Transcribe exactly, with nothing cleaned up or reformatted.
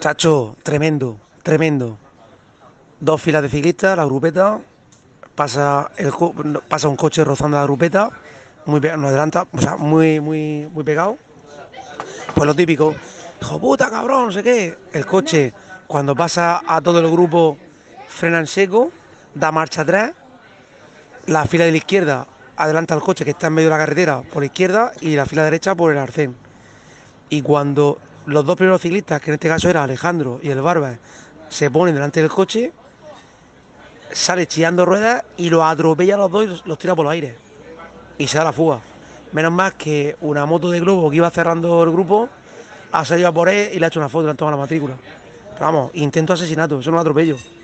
Chacho, tremendo, tremendo. Dos filas de ciclistas, la grupeta, pasa, el, co- no, pasa un coche rozando la grupeta, muy pe- nos adelanta, o sea, muy, muy, muy pegado. Pues lo típico, hijo puta, cabrón, no sé qué. El coche, cuando pasa a todo el grupo, frena en seco, da marcha atrás, la fila de la izquierda adelanta al coche que está en medio de la carretera por la izquierda y la fila derecha por el arcén. Y cuando los dos primeros ciclistas, que en este caso era Alejandro y el Barba, se ponen delante del coche, sale chillando ruedas y los atropella a los dos y los, los tira por los aires. Y se da la fuga. Menos mal que una moto de globo que iba cerrando el grupo ha salido a por él y le ha hecho una foto y le han tomado la matrícula. Pero vamos, intento asesinato, eso no es atropello.